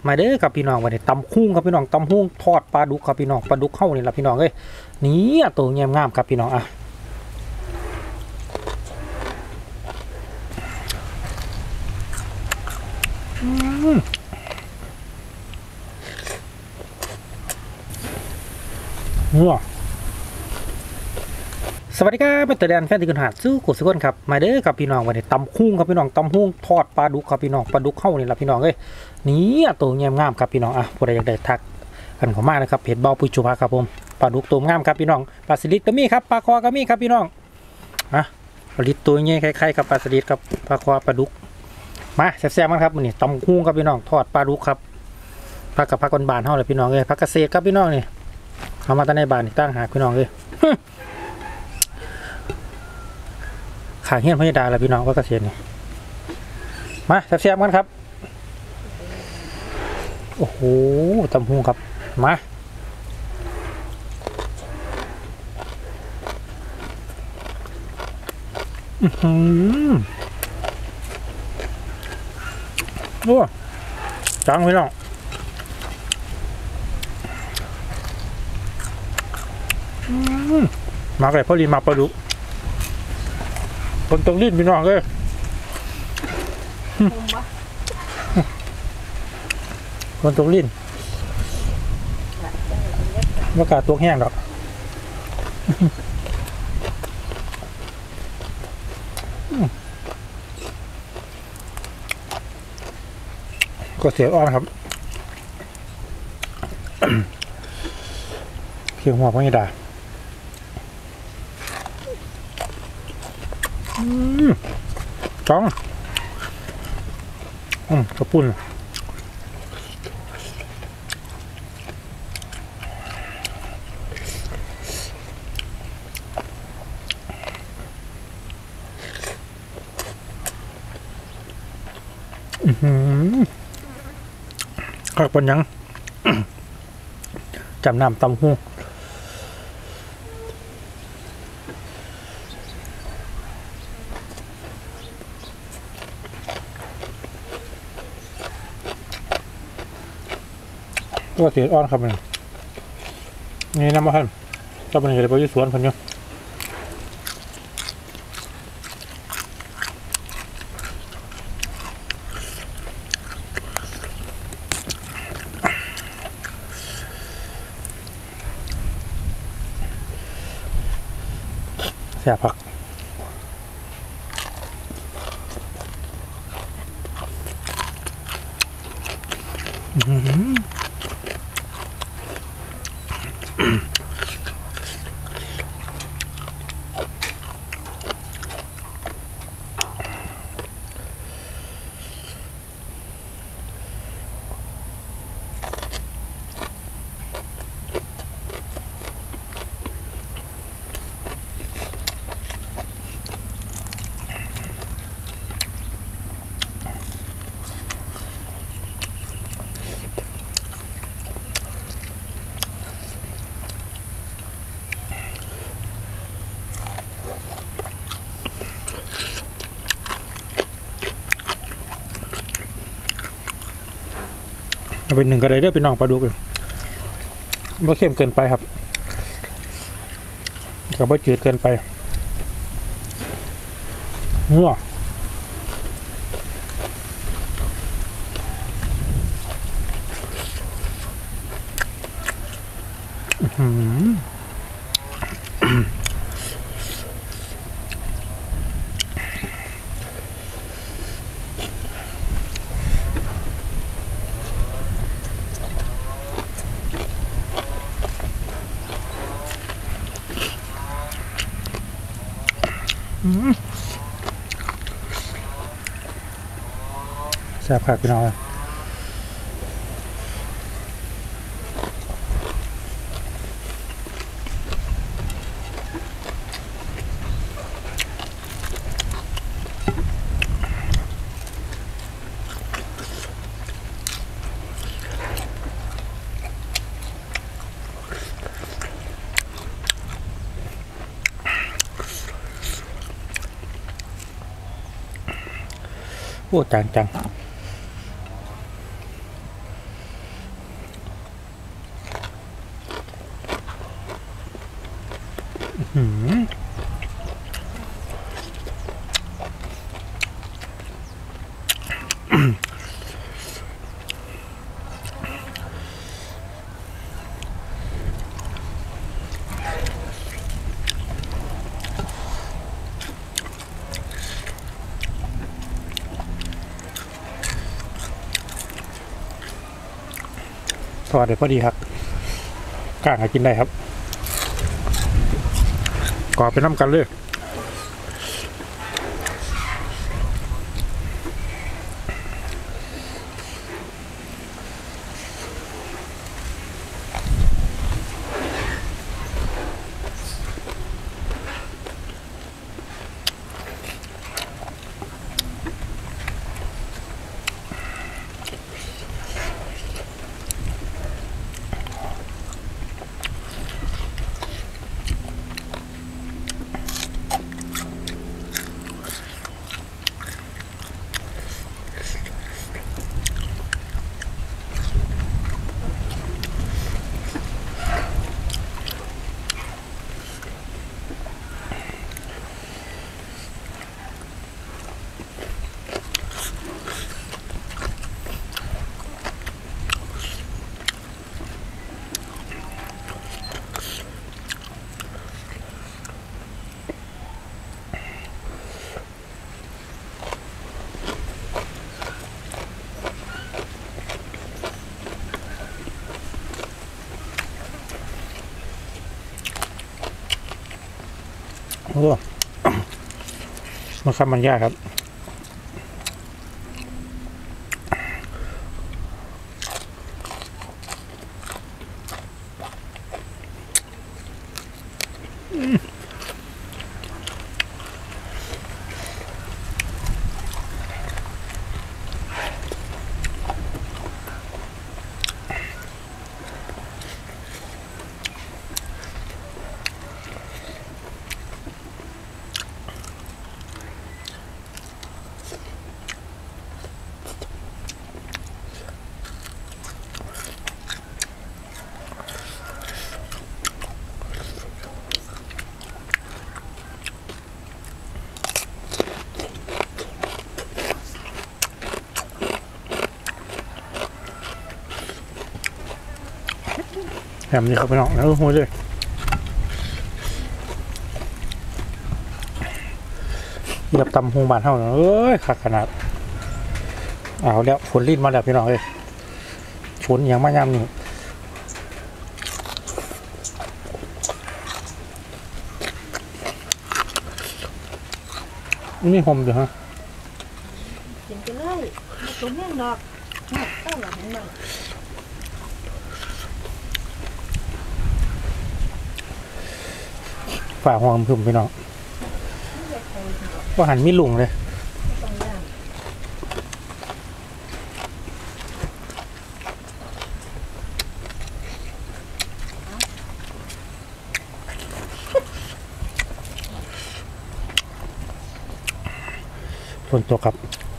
มาเด้อครับพี่น้องวันนี้ตำหุ้งครับพี่น้องตำหุ้งทอดปลาดุกครับพี่น้องปลาดุกเข้านี่แหละพี่น้องเอ้ยนี่ตัวเงี้ยงามครับพี่น้องอ่ะงัวสวัสดีครับเป็นตัวแดนแฟนที่คุณหาดสู้กดสุกนครับมาเด้อครับพี่น้องวันนี้ตำหุ้งครับพี่น้องตำหุ้งทอดปลาดุกครับพี่น้องปลาดุกเข้านี่แหละพี่น้องเอ้ยนี่ตัวเงี้ยงามครับพี่น้องอ่ะผู้ใดอยากได้ทักกันเข้ามานะครับเพจเบาปุยจุภาครับผมปลาดุกตัวงามครับพี่น้องปลาสลิดก็มีครับปลาคอก็มีครับพี่น้องอ่ะปลาลิดตัวเงี้ยคล้ายๆกับปลาสลิดครับปลาคอปลาดุกมาแซ่บๆมั้งครับวันนี้ตำหุ้งครับพี่น้องทอดปลาดุกครับผักกับผักบานๆเท่าเลยพี่น้องเลยผักเกษตรครับพี่น้องนี่เอามาตั้งในบ้านนี่ตั้งหาพี่น้องเลยขางเฮี้ยนพญดาแล้วพี่น้องผักเกษตรนี่มาแซ่บๆกันครับโอ้โหตำหุ้งครับมาโอ้จังพี่น้องมาเลยพอดีมาปลาดุกคนตรงลิ้นพี่น้องเลยคนตรงลิ้นอากาศตัวแห้งหรอกก็เสียอ้อนครับเขียงหัวพญดาจ้องกระปุ่นข้าวปัญญัง จำน้ำตำหูตัวเสียอ้อนครับนี่น้ำมันจะเป็นอะไรไปที่สวนพันธุ์แซ่บผักเป็นหนึ่งกระไดเด้อเป็นน้องปลาดุกไม่เข้มเกินไปครับกับไม่จืดเกินไปนัวแซ่บครับพี่น้องโอ้จังหืมทอดได้พอดีครับกล้างให้กินได้ครับกรอบไปน้ำกันเลยโอ้มันครับมันยากครับแหมนี่ครับพี่น้องแล้วหัวเลยเหยียบตำหูบานเท่านั้นเอ้ยขาดขนาดเอาแล้วฝนรีดมาแล้วพี่น้องเอ้ยฝนยังมายามนี่นี่หอมอยู่ฮะกินไปเลยไม่ตุ้มแห้งดอกเข้าหลังหน่อยฝ่าหอมพึ่มพี่น้องว่าหันมีหลุงเลยฝนตกครับ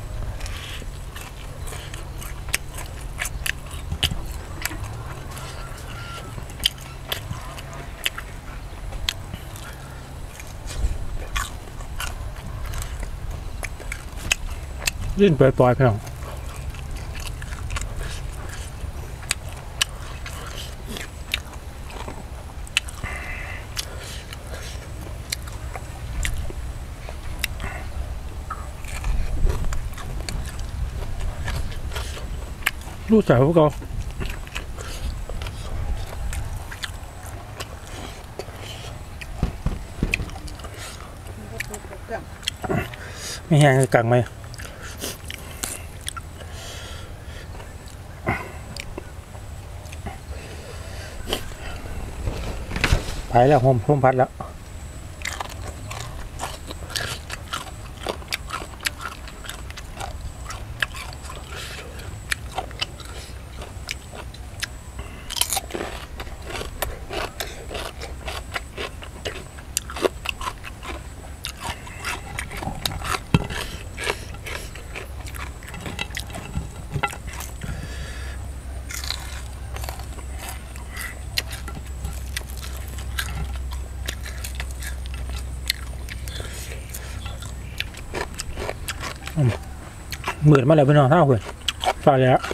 ลื่นปล่อยๆพี่น้องรู้จักพวกเขาไม่แห้งกังไหมไปแล้วห่มพัดแล้วหมื่นมาแล้วพี่น้องเท่าเลยฝากแล้ว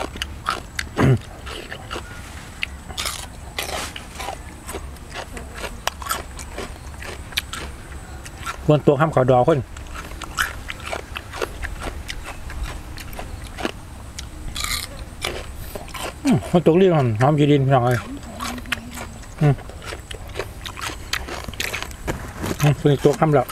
วนตัวข้ามเขาดอคนมันตัวเรียกหอมจีดินพี่น้องเลยตัวนี้ตัวข้ามแล้ว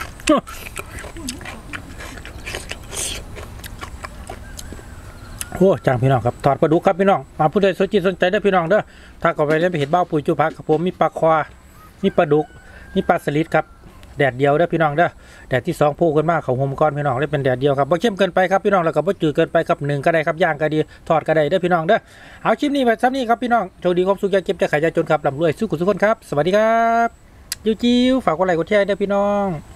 โอ้จังพี่น้องครับถอดปลาดุกครับพี่น้องมาผู้ใดสนใจได้พี่น้องเด้อถ้าก็ไปเล่นไปเห็ดเบ้าปุ๋ยจุพักครับผมมีปลาความีปลาดุกมีปลาสลิดครับแดดเดียวเด้อพี่น้องเด้อแดดที่2พูกันมากเขาห่มก้อนพี่น้องได้เป็นแดดเดียวครับบ่เข้มเกินไปครับพี่น้องแล้วก็บ่จืดเกินไปครับ1ก็ได้ครับย่างก็ดีทอดก็ได้เด้อพี่น้องเด้อเอาคลิปนี้ไปซ้ำนี้ครับพี่น้องโชคดีความสุขอย่าเจ็บจะขายอย่าจนครับร่ำรวยสู้กุศลครับสวัสดีครับจิ้วฝากกดไลค์กดแชร์เด้อพี่น้อง